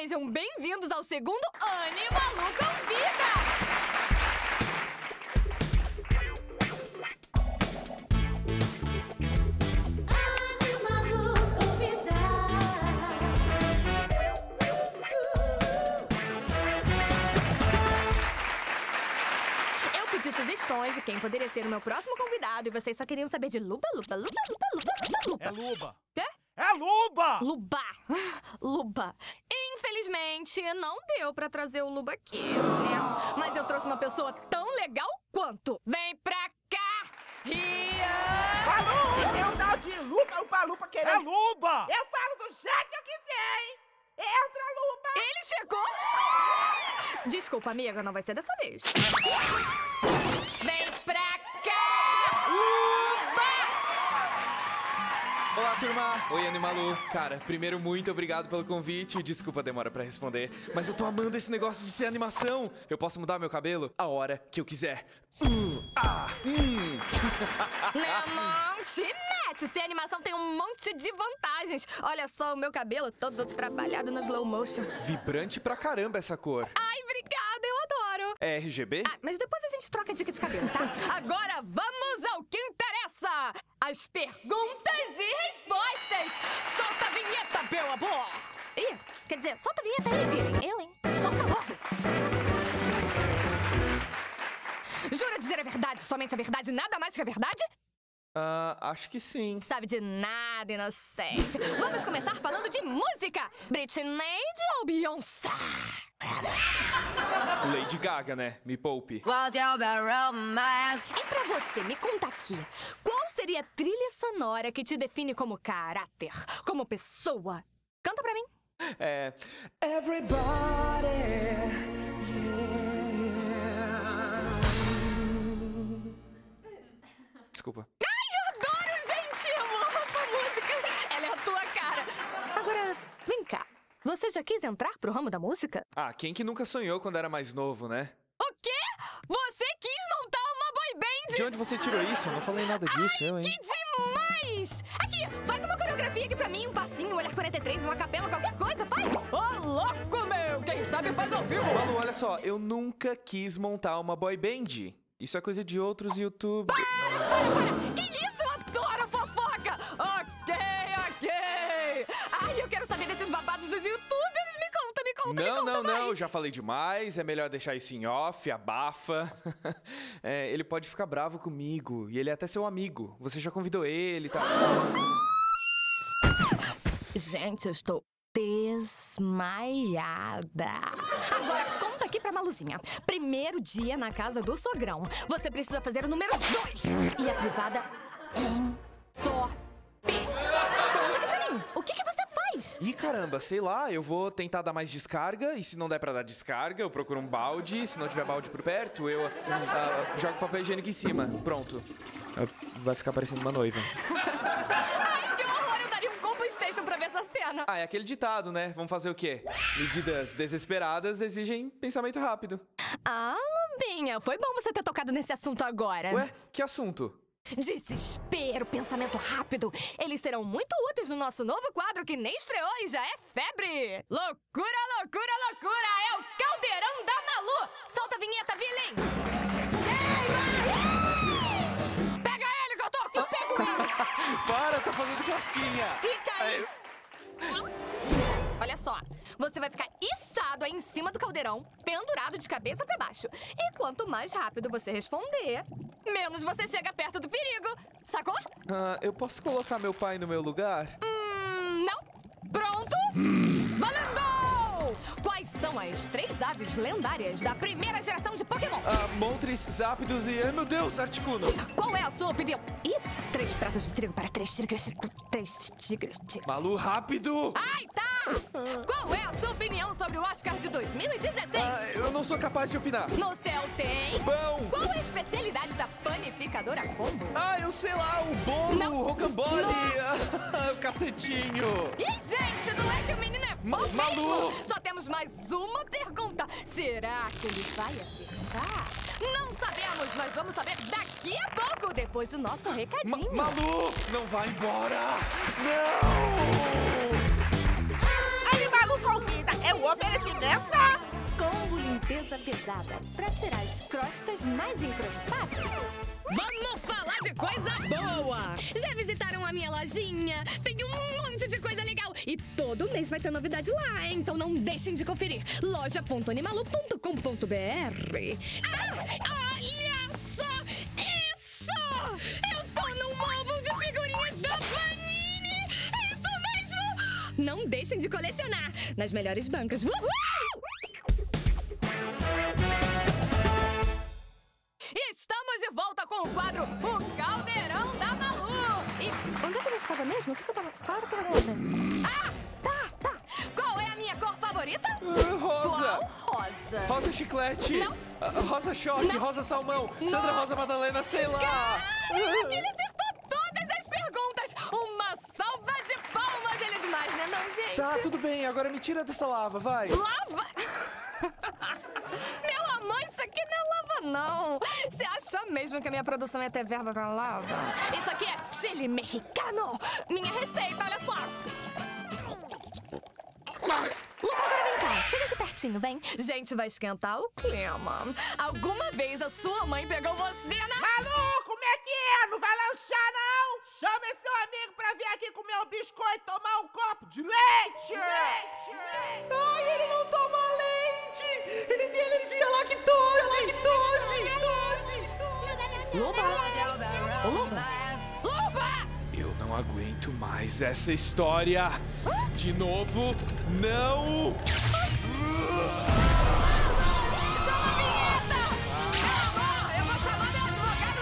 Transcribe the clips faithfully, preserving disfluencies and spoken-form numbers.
Sejam bem-vindos ao segundo Animalu Convida! Sugestões de quem poderia ser o meu próximo convidado e vocês só queriam saber de Luba, Luba, Luba, Luba, Luba, Luba, Luba. É Luba. Quê? É Luba! Luba. Luba. Infelizmente, não deu pra trazer o Luba aqui, né? Mas eu trouxe uma pessoa tão legal quanto. Vem pra cá, Rian! Balu! Eu tal de Luba, o Balu pra querer... É Luba! Eu falo do jeito que eu quiser, hein? Entra, Luba! Ele chegou! Desculpa, amiga, não vai ser dessa vez. Vem pra cá! Luba! Olá, turma! Oi, Animalu. Cara, primeiro, muito obrigado pelo convite. Desculpa a demora pra responder, mas eu tô amando esse negócio de ser animação. Eu posso mudar meu cabelo a hora que eu quiser. Uh, ah, hum. Não te mete! Ser animação tem um monte de vantagens. Olha só o meu cabelo todo trabalhado no slow motion. Vibrante pra caramba essa cor. Ai, obrigada, eu adoro. É R G B? Ah, mas depois a gente troca a dica de cabelo, tá? Agora vamos ao que interessa! As perguntas e respostas! Solta a vinheta, meu amor! Ih, quer dizer, solta a vinheta aí, virem. Eu, hein? Solta logo! Jura dizer a verdade, somente a verdade, nada mais que a verdade? Ah, acho que sim. Sabe de nada, inocente. Vamos começar falando de música! Britney ou Beyoncé? Lady Gaga, né? Me poupe. E pra você, me conta aqui, qual seria a trilha sonora que te define como caráter, como pessoa? Canta pra mim. É... Everybody, yeah. Desculpa. Ai, adoro, gente! Eu amo essa música! Ela é a tua cara. Agora, vem cá. Você já quis entrar pro ramo da música? Ah, quem que nunca sonhou quando era mais novo, né? O quê? Você quis montar uma boy band? De onde você tirou isso? Eu não falei nada disso, Ai, eu, hein? que demais! Aqui, faz uma coreografia aqui pra mim, um passinho, um olhar quarenta e três, uma capela, qualquer coisa, faz! Ô, louco, meu! Quem sabe faz ao vivo! Malu, olha só, eu nunca quis montar uma boy band. Isso é coisa de outros YouTube... Para, para, para! Que isso? Eu adoro a fofoca! Ok, ok! Ai, eu quero saber desses babados dos youtubers! Me conta, me conta, me Não, conta, não, vai. não, já falei demais, é melhor deixar isso em off, abafa. É, ele pode ficar bravo comigo, e ele é até seu amigo. Você já convidou ele e tal. Gente, eu estou desmaiada. Agora, conta aqui pra Maluzinha. Primeiro dia na casa do sogrão. Você precisa fazer o número dois. E a privada entope. Conta aqui pra mim. O que, que você faz? Ih, caramba, sei lá, eu vou tentar dar mais descarga, e se não der pra dar descarga, eu procuro um balde. Se não tiver balde por perto, eu ah, jogo papel higiênico em cima. Pronto. Ah, vai ficar parecendo uma noiva. Ai, que horror. Eu daria um combo station pra ver essa cena. Ah, é aquele ditado, né? Vamos fazer o quê? Medidas desesperadas exigem pensamento rápido. Ah, Lubinha, foi bom você ter tocado nesse assunto agora. Ué, que assunto? Desespero, pensamento rápido. Eles serão muito úteis no nosso novo quadro que nem estreou e já é febre. Loucura, loucura, loucura. É o Caldeirão da Malu. Solta a vinheta, Villain. Pega ele, que eu tô aqui. Eu pego ele. Para, tá fazendo casquinha. Fica aí! Olha só, você vai ficar içado aí em cima do caldeirão, pendurado de cabeça pra baixo. E quanto mais rápido você responder, menos você chega perto do perigo. Sacou? Ah, eu posso colocar meu pai no meu lugar? Hum, não. Pronto? Valendo! Quais são as três aves lendárias da primeira geração de Pokémon? Ah, Moltres, Zapdos e... Ai, meu Deus, Articuno! Qual é a sua opinião? Ih, três pratos de trigo para três tigres. Três tigres. tigres. Malu, rápido! Ai, tá! Qual é a sua opinião sobre o Oscar de dois mil e dezesseis? Ah, eu não sou capaz de opinar. No céu tem... Bom! Qual é a especialidade da panificadora Combo? Ah, eu sei lá, o bolo, Não. o rocambole, Nossa. o cacetinho. Ih, gente, não é que o menino é Ma- bom Malu! mesmo? Só temos mais uma pergunta. Será que ele vai acertar? Não sabemos, mas vamos saber daqui a pouco, depois do nosso Ma- recadinho. Malu, não vai embora! Não! Animalu Convida é o oferecimento? Combo limpeza pesada pra tirar as crostas mais encrostadas. Vamos falar de coisa boa! Já visitaram a minha lojinha? Tem um monte de coisa legal! E todo mês vai ter novidade lá, hein? Então não deixem de conferir. loja ponto animalu ponto com ponto br. Ah, olha só isso! Eu tô num álbum de figurinhas da Panini! É isso mesmo! Não deixem de colecionar nas melhores bancas. Uhul! Estamos de volta com o quadro O Caldeirão da Malu. E onde é que a gente estava mesmo? O que, que eu tava... Qual era a pergunta? Ah, tá, tá. Qual é a minha cor favorita? Uh, rosa. Qual rosa? Rosa chiclete. Não. Uh, rosa choque, Não. rosa salmão. Sandra Não. Rosa Madalena, sei lá. Caraca, ele acertou todas as perguntas. Uma salva de palmas. Ele é demais, né não, gente? Tá, tudo bem. Agora me tira dessa lava, vai. Lava? Meu amor, isso aqui não é lava, não. Você acha mesmo que a minha produção ia ter verba pra lava? Isso aqui é chile mexicano. Minha receita, olha só. Luba, agora vem cá. Chega aqui pertinho, vem. Gente, vai esquentar o clima. Alguma vez a sua mãe pegou você na... Malu, como é que é? Não vai lanchar, não? Chama esse seu amigo pra vir aqui comer um biscoito e tomar um copo de leite! Leite! leite. Ai, ele não toma leite. Ele tem alergia à lactose. Lactose. Luba! Ô, Luba! Luba! Eu não aguento mais essa história. De novo, não. Chama a vinheta! Ah, eu vou chamar meu advogado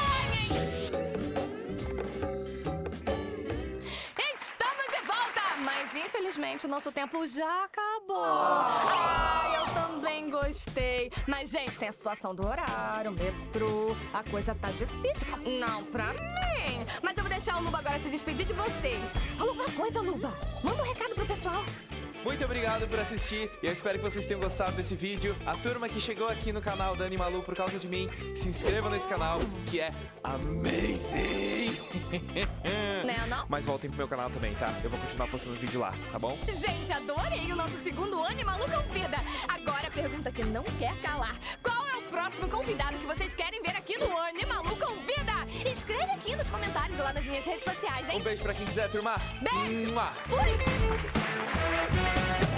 na Alemanha, hein? Estamos de volta! Mas infelizmente o nosso tempo já acabou. Ah, eu também gostei. Mas, gente, tem a situação do horário, metrô. A coisa tá difícil. Não pra mim. Mas eu vou deixar o Luba agora se despedir de vocês. Fala alguma coisa, Luba. Manda um recado pro pessoal. Muito obrigado por assistir e eu espero que vocês tenham gostado desse vídeo. A turma que chegou aqui no canal da Animalu por causa de mim, se inscrevam nesse canal, que é amazing! Né, não? Mas voltem pro meu canal também, tá? Eu vou continuar postando vídeo lá, tá bom? Gente, adorei o nosso segundo Animalu Convida. Agora a pergunta que não quer calar. Qual é o próximo convidado que vocês querem ver aqui no Animalu Convida? Escreve aqui nos comentários lá nas minhas redes sociais, hein? Um beijo pra quem quiser, turma! Beijo! Mua! Fui!